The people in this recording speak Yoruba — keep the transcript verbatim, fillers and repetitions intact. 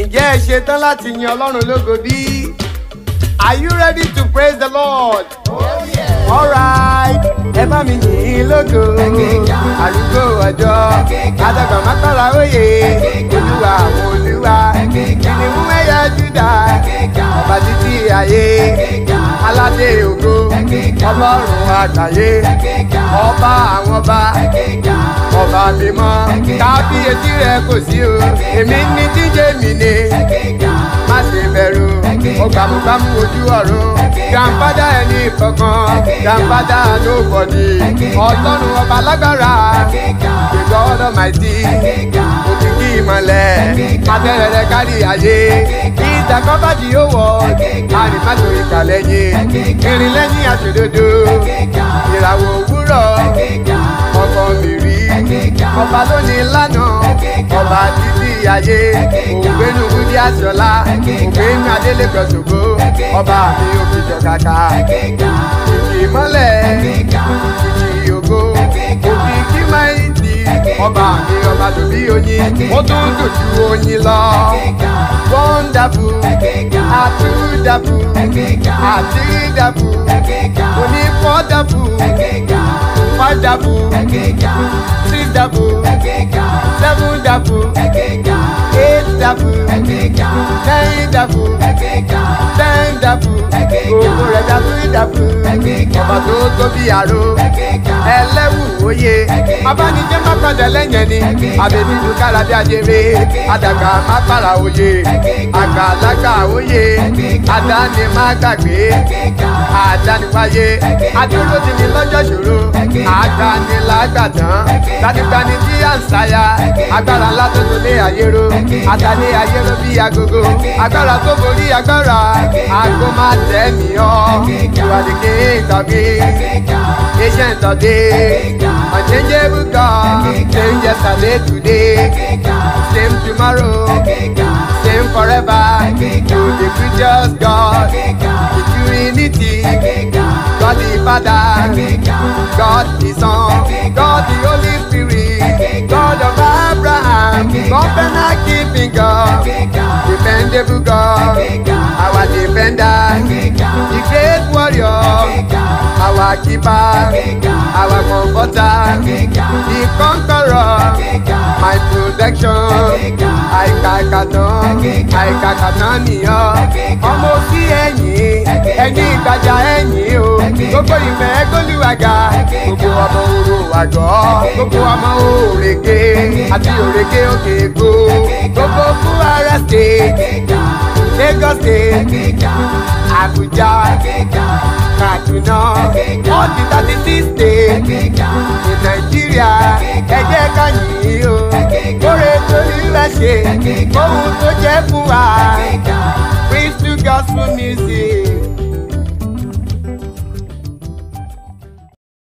Ǹjẹ́ ẹ ṣetán láti yin Ọlọ́run lógo bí? Are you ready to praise the Lord? Oh yeah. All right. Ẹ bá mi yìn lógo. Àrùgbó ọjọ́. Adàgbà mákàrà òye. Olúwa àwọn olúwa. Kìnìún ẹ̀yà Júdà. Ọba títí ayé. Aládé ògo. Ọlọ́run àgbáyé. Ọba àwọn ọba. Ọba mímọ́. Kábíyèsí rẹ̀ kò sí o. Èmi ní díje mi ni. Má ṣe bẹ̀rù. Ó gbàmúgbàmú ojú ọ̀run. Grandfather ẹni kankan. Grandfather nobody. Ọlọ́run ọba lágbára. The God Almighty. Òkìkí ìmọ̀lẹ̀. Adẹ́rẹ̀rẹ̀ kárí ayé. Ìdàkọ́bàdì ó wọ̀. Àrìmájò ìkàlẹ̀ yé. Ìrìn lẹ́yìn àṣòdodo. Ìràwọ̀ òwúrọ̀. Ọkọ̀ mi rí. Ọba lónìí lánàá. Ọba títí ayé. Ògbénu Wúdí Aṣọlá. Ògbénu Adélébọ̀ṣògo. Ọba mi ò fi jọ kàkà. Ìmọ́lẹ̀. Ìjì ògo. Òkìkí máa ń di. Ọba mi ọba tó bí oyin. Ó tún dùn ju oyin lọ. Wonderful. Àtúndàful. Àtìdàful. Onífọ́dàful. Wonderful. Six double. Seven double. Eight double. Nine double. Ten double. Gbogbo rẹ̀ double double. Ọba tó tóbi àrò. Ẹlẹ́wù òye. Abánijẹ́ má padà lẹ́yìn ẹni. Àbẹ̀bí ìlú kára bí ajere. Àdàgbà má para òye. Àgbàlagbà òye. Àdáni má gbàgbé. Àdáni wáyé. Adúró ti ní lọ́jọ́ ṣòro. Àdáni lágbàdàn. Gbanigbani tí à ń sáyà. Agbára ńlá tó tó lé ayéró. Àtàlé ayéró bí agogo. Agbára tó borí agbára. Àgbo máa tẹ̀ mí ọ́. Ìwádìí ìtọ́bí. Ancient of days. Unchangeable God. Same yesterday, today. Same tomorrow. Same forever. To the creatures God. The Trinity. God the Father. God the Son. God the Holy Spirit. God of Abraham. Covenant keeping God. Dependable God. Our defender. The great warrior. Our keeper. Our comforter. The conqueror. My protection. Àìkàkàtàn. Àìkàkàtàn nìyàn. Ọmọ sí ẹ̀yìn. Ẹ̀yìn ìgbàjà ẹ̀yìn o. Gbogbo ìfẹ́ gbólúwàgà. Gbogbo ọmọ oró àgọ́. Gbogbo ọmọ òrèké. Àti òrèké òkè ègbò. Gbogbo Kwara State. Lagos State. Abuja. Kaduna. All the thirty-six states. Ní Nàìjíríà. Ẹ jẹ́ ká yìn o. Kóre torí rẹ̀ ṣe. Ohun tó jẹ́ fún wa.